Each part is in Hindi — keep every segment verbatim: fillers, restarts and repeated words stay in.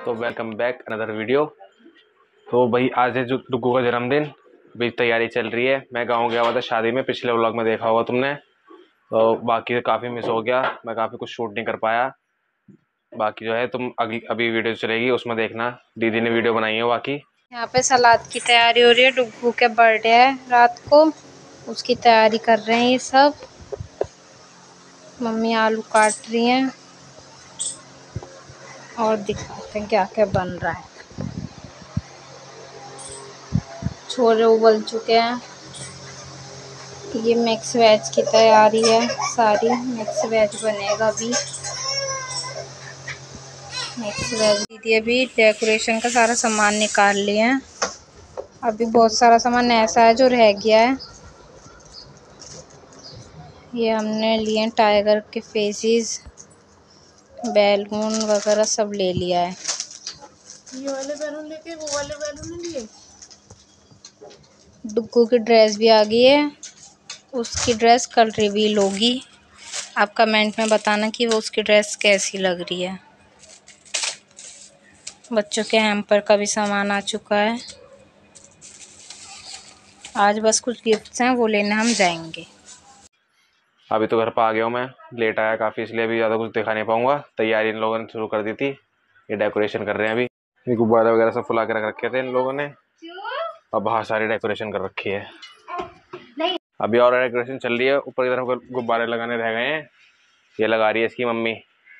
तो वेलकम बैक अनदर वीडियो। तो भाई आज है जो डुग्गू का जन्मदिन, अभी तैयारी चल रही है। मैं गांव गया हुआ था शादी में, पिछले व्लॉग में देखा होगा तुमने। तो बाकी काफ़ी मिस हो गया, मैं काफ़ी कुछ शूट नहीं कर पाया। बाकी जो है तुम अगली अभी वीडियो चलेगी उसमें देखना, दीदी ने वीडियो बनाई है। बाकी यहाँ पे सलाद की तैयारी हो रही है। डुग्गू के बर्थडे है रात को, उसकी तैयारी कर रहे हैं ये सब। मम्मी आलू काट रही हैं और दिखाते हैं क्या क्या बन रहा है। छोले उबल चुके हैं। ये मिक्स वेज की तैयारी है, सारी मिक्स वेज बनेगा अभी। मिक्स वेज दीदी अभी डेकोरेशन का सारा सामान निकाल लिया है। अभी बहुत सारा सामान ऐसा है जो रह गया है। ये हमने लिए टाइगर के फेसेस, बैलून वगैरह सब ले लिया है। ये वाले बैलून लेके वो वाले बैलून नहीं लिए। डुग्गू की ड्रेस भी आ गई है, उसकी ड्रेस कल रिवील होगी। आप कमेंट में बताना कि वो उसकी ड्रेस कैसी लग रही है। बच्चों के हैम्पर का भी सामान आ चुका है। आज बस कुछ गिफ्ट्स हैं, वो लेने हम जाएंगे। अभी तो घर पर आ गया हूँ मैं, लेट आया काफ़ी, इसलिए अभी ज़्यादा कुछ दिखा नहीं पाऊंगा। तैयारी इन लोगों ने शुरू कर दी थी, ये डेकोरेशन कर रहे हैं। अभी ये गुब्बारे वगैरह सब फुला के रख रखे थे इन लोगों ने, अब बहुत सारी डेकोरेशन कर रखी है। अभी और डेकोरेशन चल रही है, ऊपर की तरफ गुब्बारे लगाने रह गए हैं, ये लगा रही है इसकी मम्मी।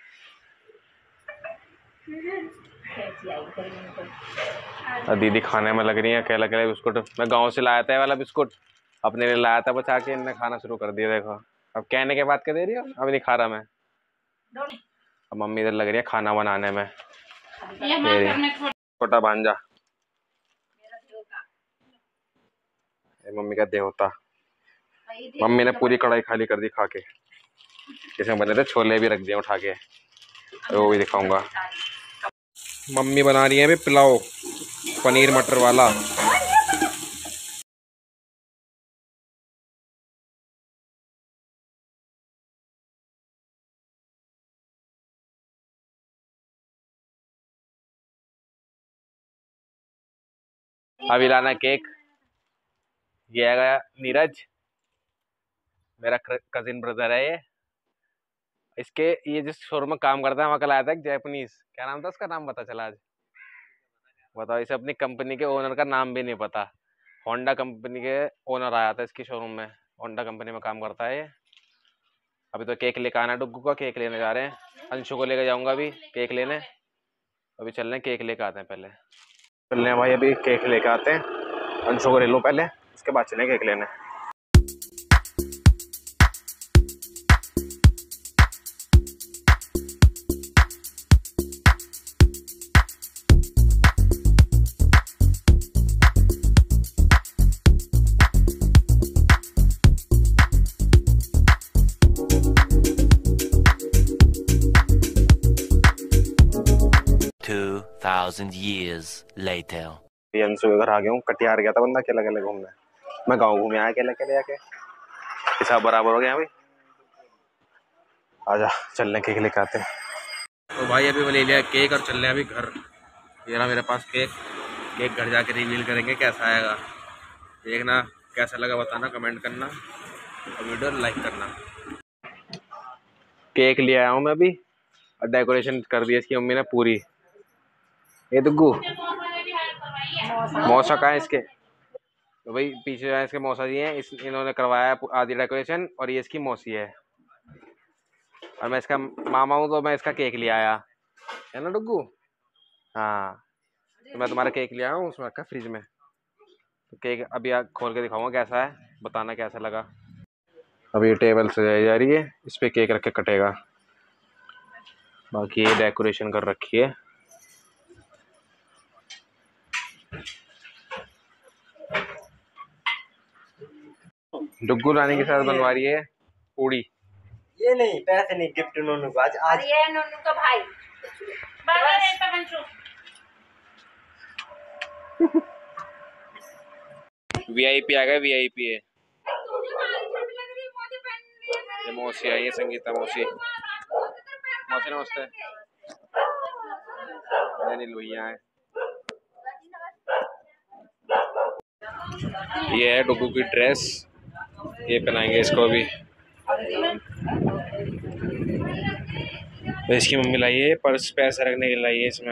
और दीदी खाने में लग रही है, केला केला बिस्कुट। मैं गांव से लाया था ये वाला बिस्कुट, अपने लिए लाया था बचा के, इनने खाना शुरू कर दिया। देखो अब कहने के बाद क्या दे रही हो, अब नहीं खा रहा मैं। अब मम्मी इधर लग रही है खाना बनाने में, छोटा भांजा मम्मी का देवता। मम्मी ने पूरी कढ़ाई खाली कर दी खा के। इसमें बने थे छोले भी रख दिए उठा के, तो वो भी दिखाऊंगा। मम्मी बना रही है अभी पुलाव, पनीर मटर वाला। अभी लाना केक, ये आएगा नीरज, मेरा कजिन ब्रदर है ये। इसके ये जिस शोरूम में काम करता है वहाँ कल आया था एक जैपनीज, क्या नाम था उसका, नाम पता चला आज। बताओ, इसे अपनी कंपनी के ओनर का नाम भी नहीं पता। होंडा कंपनी के ओनर आया था इसकी शोरूम में, होंडा कंपनी में काम करता है ये। अभी तो केक लेकर आना, डुग्गू का केक लेने जा रहे हैं। अंशु को लेकर जाऊंगा अभी केक लेने। अभी चल रहे हैं केक लेकर आते हैं, पहले चल रहे हैं भाई, अभी केक लेकर आते हैं। अंशु को ले लो पहले, उसके बाद चलें केक लेने। Two thousand years later. Anshu के घर आ गया हूँ, कटिहार गया था बंदा अकेला अकेले घूमने। मैं गाँव घूमे आया अकेले अकेले आके, हिसाब बराबर हो गया भाई। आजा चलने केक लेके आते हैं। तो भाई अभी वो ले लिया केक और चल रहे हैं अभी घर। ये रहा मेरे पास केक, केक घर जाके रिवील करेंगे कैसा आएगा। देखना कैसा लगा, बताना कमेंट करना और वीडियो लाइक करना। केक ले आया हूँ मैं अभी, और डेकोरेशन कर दी इसकी मम्मी ने पूरी। ये दुग्गू मौसा कहाँ है इसके, तो भाई पीछे जो है इसके मौसा जी हैं, इस इन्होंने करवाया आधी डेकोरेशन, और ये इसकी मौसी है, और मैं इसका मामा हूँ, तो मैं इसका केक ले आया है ना डुग्गू। हाँ, तो मैं तुम्हारा केक ले आया हूँ, उसमें रखा फ्रिज में। तो केक अभी खोल के दिखाऊंगा कैसा है, बताना कैसा लगा। अभी ये टेबल सजाई जा रही है, इस पे केक रख के कटेगा। बाकी ये डेकोरेशन कर रखी है। डुग्गू रानी के साथ बनवा रही है पूड़ी। ये नहीं, पैसे नहीं, गिफ्ट नोनू को आज आज ये नोनू का भाई वीआईपी आ गया, वीआईपी है ये। मौसी आई है, संगीता मौसी। मौसी नमस्ते। अनिल भैया है। ये है डुगू की ड्रेस, ये पहनाएंगे इसको अभी। तो इसकी मम्मी लाई है पर्स, पैसे रखने के लिए लाई है इसमें।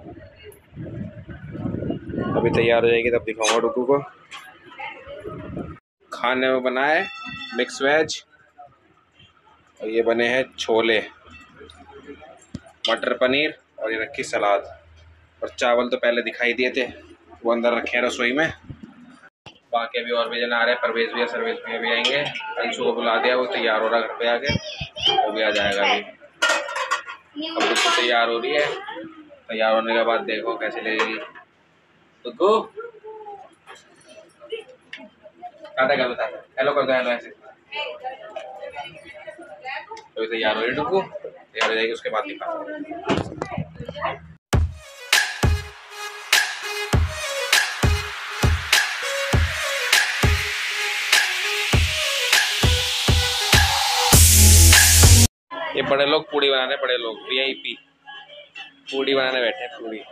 अभी तैयार हो जाएगी तब दिखाऊंगा डुगू को। खाने में बना है मिक्स वेज और ये बने हैं छोले, मटर पनीर और ये रखी सलाद। और चावल तो पहले दिखाई दिए थे, वो अंदर रखे हैं रसोई में। बाकी अभी और भी जन आ रहे हैं, परवेज भैया सर्वेश भैया भी आएंगे। अंशु को बुला दिया, वो तैयार हो रहा है घर पे आके, वो भी आ जाएगा अभी। अब तो तैयार हो रही है, तैयार होने के बाद देखो कैसे लगेगी। तो टाटा कर बता, हेलो कर दो, हेलो ऐसे। तो तैयार हो रही डुगू, तैयार हो जाएगी उसके बाद दिखा। ये बड़े लोग पूड़ी बनाने, बड़े लोग वीआईपी पूड़ी बनाने बैठे हैं। पूड़ी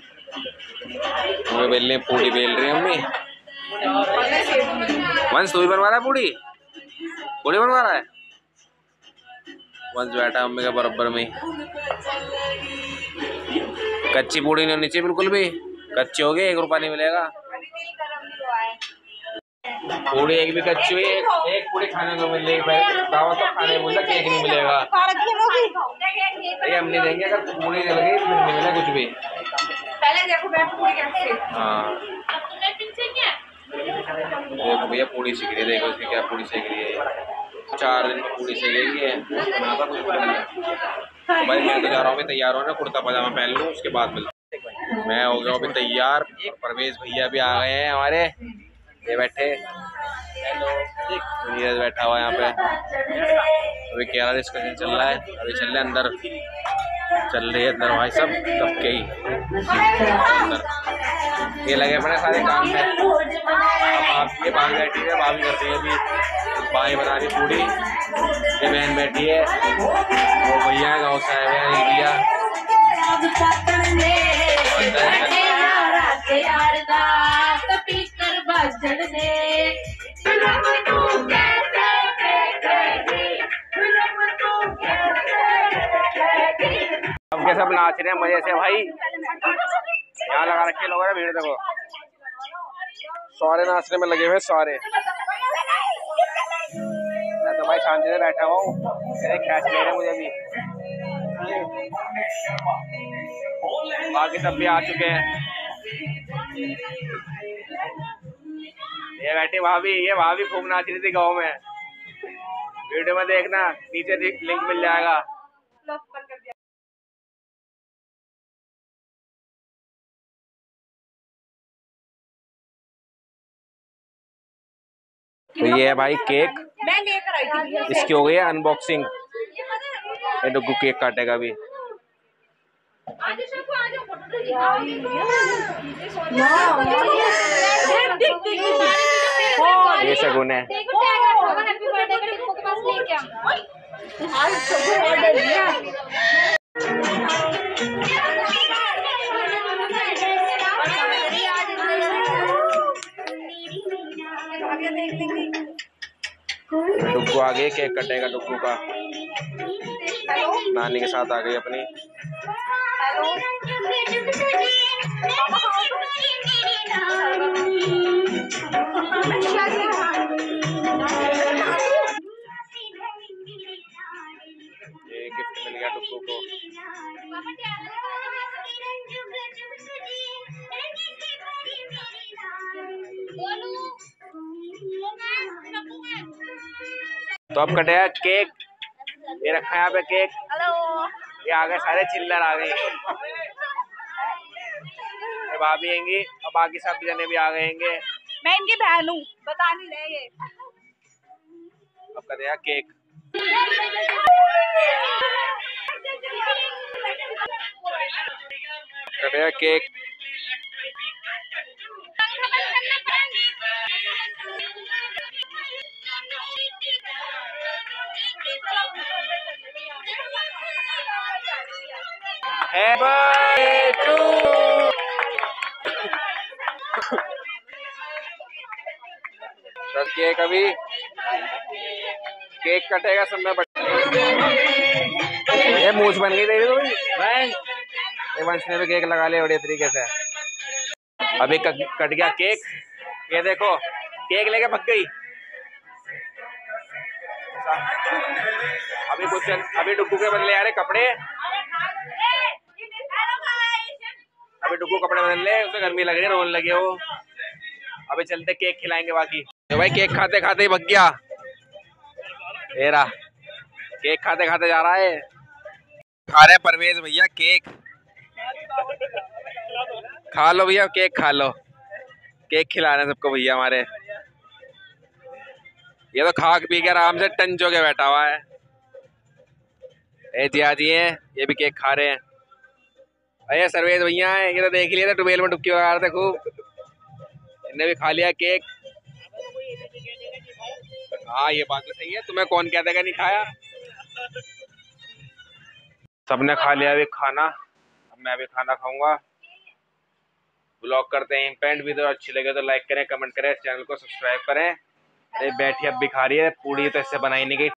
हमें बेलने, पूड़ी बेल रही है मम्मी। वंश तू भी बनवा रहा है पूड़ी, पूड़ी बनवा रहा है वंश, बैठा मम्मी के बराबर में। कच्ची पूड़ी नहीं होनी चाहिए बिल्कुल भी, कच्ची होगी एक रुपया नहीं मिलेगा। पूड़ी एक भी कच्ची हुई, एक, एक पूड़ी खाने को मिलेगी, दावा तो खाने को मिलेगा, केक नहीं मिलेगा। हम नहीं देंगे अगर पूड़ी जल गई, फिर नहीं मिलेगा कुछ भी। पहले देखो मैं पूरी कैसे। हाँ देखो भैया पूड़ी सीख रही है, देखो इसकी क्या पूड़ी सीख रही है। चार दिन में पूड़ी सीखेगी है। भाई मैं तो जा रहा हूँ तैयार होना, कुर्ता पजामा पहन लूँ उसके बाद मिलते। मैं हो गया अभी तैयार, परवेज भैया भी आ गए हैं हमारे, ये बैठे। नीरज बैठा हुआ है यहाँ पे। अभी क्या डिस्कशन चल रहा है, अभी चल रहे हैं अंदर, चल रही है अंदर भाई सब तब के ही अंदर ये लगे पड़े सारे काम में। अब ये भाभी बैठी है, भाभी करती है अभी, भाई बना रही पूड़ी, ये बहन बैठी है, वो भैया गाँव से आए हुए हैं भैया। अब के सब नाच रहे हैं मजे से भाई, यहाँ लगा रखे लोगों ने भीड़, देखो सारे नाचने में लगे हुए सारे। मैं तो भाई शांति से बैठा हुआ हूँ, कैच ले रहे मुझे भी। बाकी सब भी आ चुके हैं। ये बैठी भाभी, ये भाभी खूब नाच रही थी गाँव में, वीडियो में देखना, नीचे लिंक मिल जाएगा। तो ये है भाई केक, मैं लेकर आई थी, इसकी हो गई है अनबॉक्सिंग। ये डुगू केक काटेगा अभी। ये शगुन है। डुगू आ गई, केक कटेगा डुगू का, नानी के साथ आ गई अपनी। ये गिफ्ट मिल गया डुगू को। तो अब कटेगा केक, ये रखा है यहाँ पे केक। हेलो, ये आ गए सारे चिल्लर आ गए, ये भाभी आएंगी और बाकी सब जने भी आ गए हैं। मैं इनकी बहन हूँ, बता नहीं रहे ये। अब कटेगा केक। कटेगा केक। Happy birthday to. तो केक अभी केक कटेगा सब में। ये मूछ बन गई तेरी तो भाई। ये वंश ने भी केक लगा लिया बढ़िया तरीके से। अभी कट गया केक। ये देखो केक लेके भग गई। अभी कुछ अभी डुग्गू के बदले आ रहे कपड़े। अभी डुग्गू कपड़े बदल ले, उसे गर्मी लग रही है, रोने लगे वो। अभी चलते केक खिलाएंगे बाकी। तो भाई केक खाते खाते ही भग गया। ये रहा केक खाते खाते जा रहा है। खा रहे परवेज भैया केक। खा लो भैया केक खा लो। केक खिला रहे हैं सबको भैया हमारे। ये तो खा पी के आराम से टंच हो के बैठा हुआ है। ए जिया जी हैं, ये भी केक खा रहे हैं। अरे सर्वेश भैया है, ये तो देख लिया था टुबेल में डुबकी लगा रहे थे खूब। इनने भी खा लिया केक। हाँ ये बात तो सही है, तुम्हें कौन कहता है नहीं खाया। सबने खा लिया अभी खाना। अब मैं भी खाना खाऊंगा। ब्लॉग करते हैं पेंट। वीडियो अच्छी लगे तो लाइक करें, कमेंट करें, चैनल को सब्सक्राइब करें। अरे बैठी अब भी खा रही है पूड़ी, तो इससे बनाई नहीं गई।